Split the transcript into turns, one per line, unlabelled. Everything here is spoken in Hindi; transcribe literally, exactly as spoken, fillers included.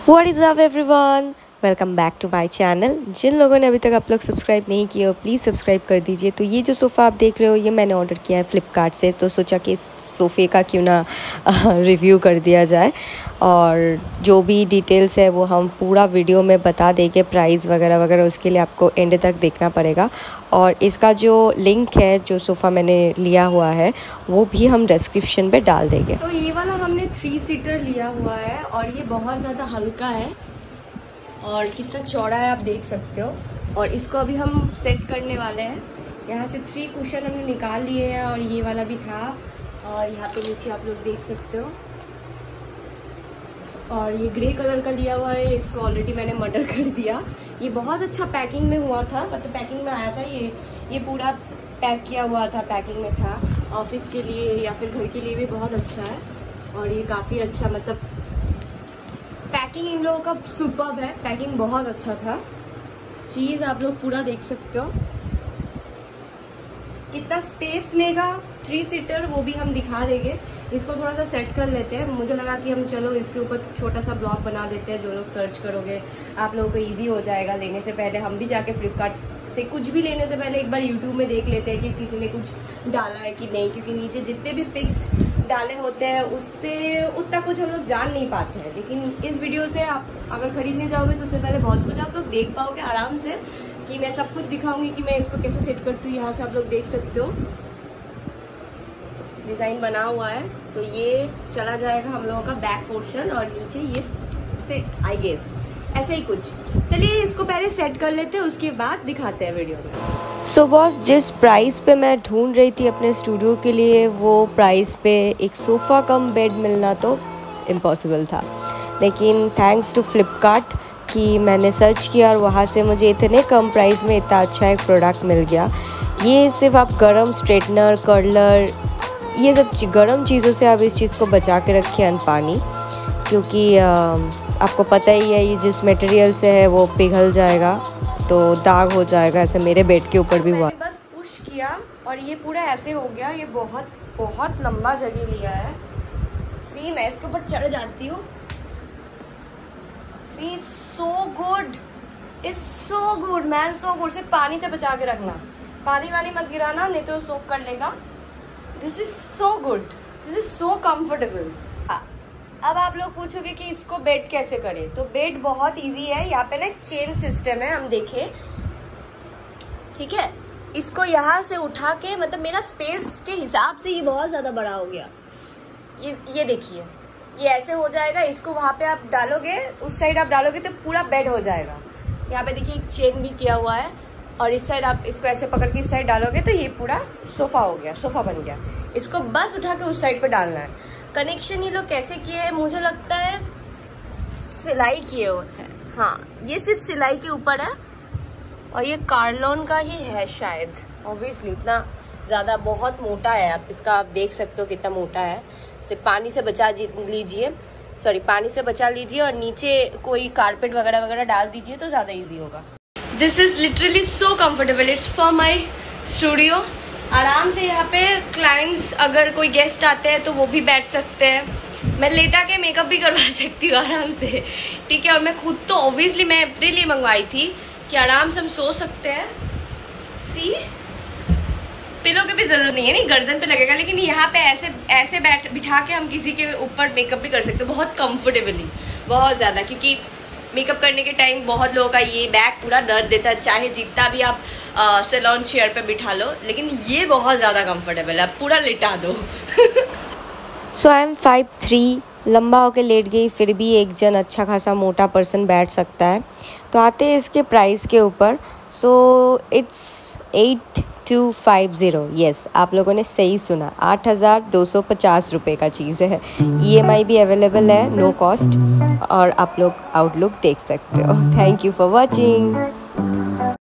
What is up everyone, welcome back to my channel. जिन लोगों ने अभी तक आप लोग सब्सक्राइब नहीं किए हो प्लीज़ सब्सक्राइब कर दीजिए। तो ये जो सोफ़ा आप देख रहे हो ये मैंने ऑर्डर किया है फ़्लिपकार्ट से, तो सोचा कि इस सोफ़े का क्यों ना रिव्यू कर दिया जाए। और जो भी डिटेल्स है वो हम पूरा वीडियो में बता देंगे, प्राइस वगैरह वगैरह, उसके लिए आपको एंड तक देखना पड़ेगा। और इसका जो लिंक है, जो सोफ़ा मैंने लिया हुआ है, वो भी हम डिस्क्रिप्शन में डाल देंगे।
तो ये वाला हमने थ्री सीटर लिया हुआ है और ये बहुत ज़्यादा हल्का है और कितना चौड़ा है आप देख सकते हो। और इसको अभी हम सेट करने वाले हैं। यहाँ से थ्री कुशन हमने निकाल लिए हैं और ये वाला भी था, और यहाँ पे नीचे आप लोग देख सकते हो। और ये ग्रे कलर का लिया हुआ है, इसको ऑलरेडी मैंने मर्डर कर दिया। ये बहुत अच्छा पैकिंग में हुआ था, मतलब पैकिंग में आया था। ये ये पूरा पैक किया हुआ था, पैकिंग में था। ऑफिस के लिए या फिर घर के लिए भी बहुत अच्छा है। और ये काफ़ी अच्छा, मतलब पैकिंग इन लोगों का सुपर्ब है। पैकिंग बहुत अच्छा था। चीज़ आप लोग पूरा देख सकते हो। कितना स्पेस लेगा थ्री सीटर वो भी हम दिखा देंगे। इसको थोड़ा सा सेट कर लेते हैं। मुझे लगा कि हम चलो इसके ऊपर छोटा सा ब्लॉग बना देते हैं। जो लोग सर्च करोगे आप लोगों को इजी हो जाएगा लेने से पहले। हम भी जाके फ्लिपकार्ट से कुछ भी लेने से पहले एक बार यूट्यूब में देख लेते हैं कि किसी ने कुछ डाला है कि नहीं, क्योंकि नीचे जितने भी पिक्स डाले होते हैं उससे उतना कुछ हम लोग जान नहीं पाते हैं। लेकिन इस वीडियो से आप अगर खरीदने जाओगे तो उससे पहले बहुत कुछ आप लोग देख पाओगे आराम से, कि मैं सब कुछ दिखाऊंगी कि मैं इसको कैसे सेट करती हूँ। यहाँ से आप लोग देख सकते हो डिजाइन बना हुआ है। तो ये चला जाएगा हम लोगों का बैक पोर्शन और नीचे ये सेट, आई गेस ऐसे ही कुछ। चलिए इसको पहले सेट कर लेते हैं, उसके बाद दिखाते हैं वीडियो में।
सो बॉस, जिस प्राइस पे मैं ढूंढ रही थी अपने स्टूडियो के लिए, वो प्राइस पे एक सोफ़ा कम बेड मिलना तो इम्पॉसिबल था। लेकिन थैंक्स टू फ्लिपकार्ट कि मैंने सर्च किया और वहाँ से मुझे इतने कम प्राइस में इतना अच्छा एक प्रोडक्ट मिल गया। ये सिर्फ आप गरम स्ट्रेटनर, कर्लर, ये सब गर्म चीज़ों से आप इस चीज़ को बचा के रखें, अन पानी, क्योंकि आ, आपको पता ही है ये जिस मटेरियल से है वो पिघल जाएगा तो दाग हो जाएगा। ऐसे मेरे बेड के ऊपर भी हुआ।
बस पुश किया और ये पूरा ऐसे हो गया। ये बहुत बहुत लंबा जगह लिया है। सी मैं इसके ऊपर चढ़ जाती हूँ। See so good, is so good man, so good. सिर्फ पानी से बचा के रखना, पानी वानी मत गिराना, नहीं तो सोक कर लेगा। This is so good, this is so comfortable. अब आप लोग पूछोगे कि इसको बेड कैसे करें, तो बेड बहुत इजी है। यहाँ पे ना एक चेन सिस्टम है, हम देखें, ठीक है। इसको यहाँ से उठा के, मतलब मेरा स्पेस के हिसाब से ये बहुत ज्यादा बड़ा हो गया। ये ये देखिए, ये ऐसे हो जाएगा। इसको वहाँ पे आप डालोगे, उस साइड आप डालोगे तो पूरा बेड हो जाएगा। यहाँ पे देखिए एक चेन भी किया हुआ है, और इस साइड आप इसको ऐसे पकड़ के इस साइड डालोगे तो ये पूरा सोफा हो गया, सोफा बन गया। इसको बस उठा के उस साइड पे डालना है। कनेक्शन ये लोग कैसे किए हैं, मुझे लगता है सिलाई किए हुए हैं। हाँ, ये सिर्फ सिलाई के ऊपर है और ये कार्लोन का ही है शायद, ऑब्वियसली। इतना ज़्यादा बहुत मोटा है, आप इसका आप देख सकते हो कितना मोटा है। सिर्फ पानी से बचा लीजिए, सॉरी पानी से बचा लीजिए, और नीचे कोई कारपेट वगैरह वगैरह डाल दीजिए तो ज़्यादा ईजी होगा। This is literally so comfortable, it's for my studio. आराम से यहाँ पे क्लाइंट्स, अगर कोई गेस्ट आते हैं तो वो भी बैठ सकते हैं। मैं लेटा के मेकअप भी करवा सकती हूँ आराम से, ठीक है। और मैं खुद तो ऑब्वियसली मैं अपने लिए मंगवाई थी कि आराम से हम सो सकते हैं। सी पिलो की भी जरूरत नहीं है, नहीं गर्दन पे लगेगा, लेकिन यहाँ पे ऐसे ऐसे बैठ बिठा के हम किसी के ऊपर मेकअप भी कर सकते हैं बहुत कंफर्टेबली, बहुत ज़्यादा। क्योंकि मेकअप करने के टाइम बहुत लोगों का ये बैक पूरा दर्द देता है, चाहे जितना भी आप सैलून चेयर पे बिठा लो, लेकिन ये बहुत ज़्यादा कंफर्टेबल है, आप पूरा लिटा दो।
So I am five three, लंबा होके लेट गई, फिर भी एक जन अच्छा खासा मोटा पर्सन बैठ सकता है। तो आते हैं इसके प्राइस के ऊपर। So it's eight two five zero, yes, आप लोगों ने सही सुना, आठ हज़ार दो सौ पचास रुपये का चीज़ है। ई एम आई भी अवेलेबल है, नो कॉस्ट। और आप लोग आउटलुक देख सकते हो। Thank you for watching.